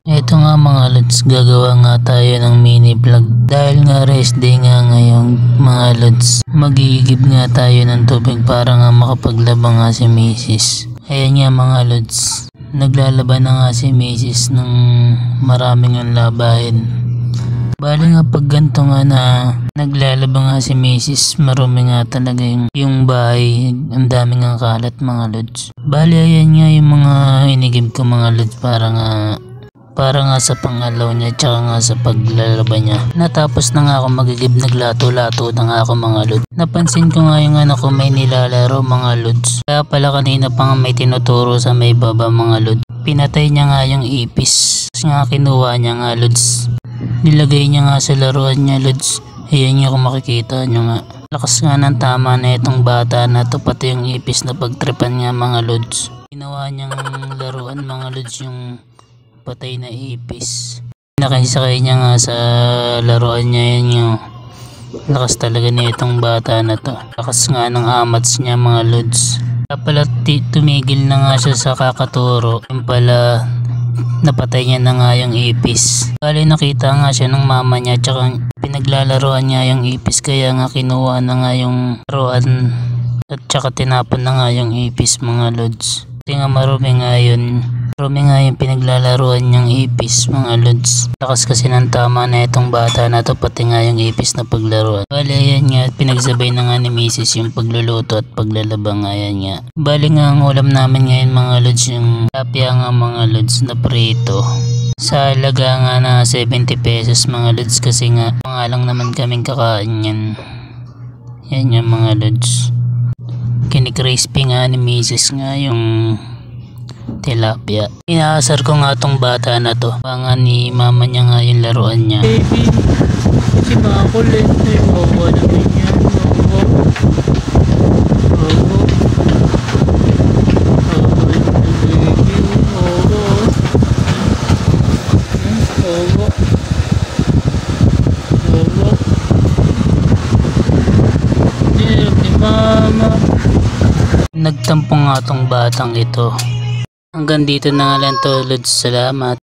Ito nga mga lods, gagawa nga tayo ng mini vlog. Dahil nga rest day nga ngayon mga lods, magigib nga tayo ng tubig para nga makapaglaba nga si Mrs. Ayan nga mga lods, naglalaban na nga si Mrs. ng maraming ang labahin. Bali nga pag ganito nga na naglalaba nga si Mrs. marumi nga talaga yung bahay, ang daming nga kalat mga lods. Bali ayan nga yung mga inigib ko mga lods para nga sa pangalaw niya tsaka nga sa paglalaba niya. Natapos na nga ako magigib, naglato-lato na nga ako mga lods. Napansin ko nga yung anak ko may nilalaro mga lods. Kaya pala kanina pa nga may tinuturo sa may baba mga lods. Pinatay niya nga yung ipis. Tapos nga kinuha niya nga lods. Nilagay niya nga sa laruan niya lods. Ayan nga kung makikita nyo nga. Lakas nga ng tama na itong bata na to, pati yung ipis na pagtripan nga mga lods. Ginawa niyang laruan mga lods yung patay na ipis. Nakisakay niya nga sa laruan niya, yan yung lakas talaga na itong bata na to. Lakas nga ng amats niya mga lods. Kaya pala tumigil na nga siya sa kakaturo. Yung pala napatay niya na nga yung ipis. Bali nakita nga siya ng mama niya tsaka pinaglalaroan niya yung ipis, kaya nga kinuha na nga yung laruan at tsaka tinapon na nga yung ipis mga lods. Kasi nga marumi nga yung pinaglalaroan niyang ipis mga lods. Lakas kasi ng tama na itong bata na to, pati nga yung ipis na paglaruan. Bali ayan nga, pinagsabay na nga ni Mrs. yung pagluluto at paglalaba nga, ayan nga. Bali nga ang ulam namin ngayon mga lods, yung tapia nga mga lods na prito. Sa halaga nga na 70 pesos mga lods, kasi nga mga lang naman kaming kakain yan. Yan yung mga lods. Kinikrispy nga ni Mrs. nga yung tilapia. Inaasar ko nga tong bata na to. Nga ni mama niya nga yung laruan niya. Baby, si makulit na yung bawa naman yan. Nagtampo nga tong batang ito. Hanggang dito na nga lang to lods, salamat.